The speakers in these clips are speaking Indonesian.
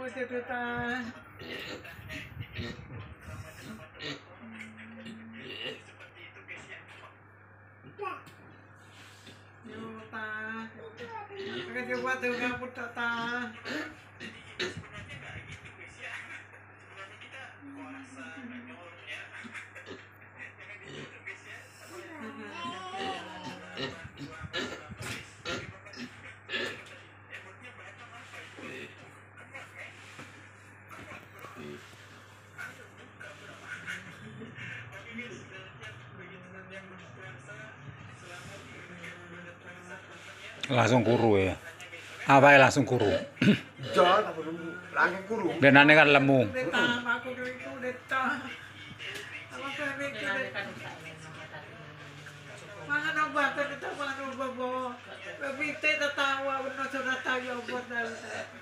Langsung kuru ya. Apa ya langsung kuru? Langsung kuru. Dan aneh kan lemu. Mangan obat kita mangan obat bo. Bibite tatawa bener sudah tahu obat dah.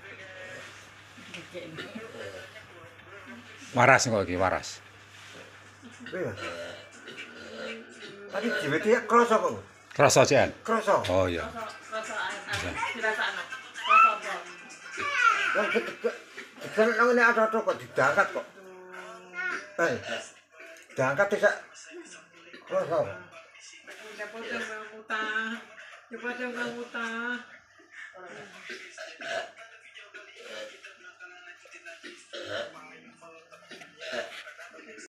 Waras kok iki, waras. Tadi jiwetnya kroso kok. Kroso jan. Kroso. Oh iya. Kan namanya ada kok diangkat kok. Diangkat bisa kroso. Cepat jangan utah.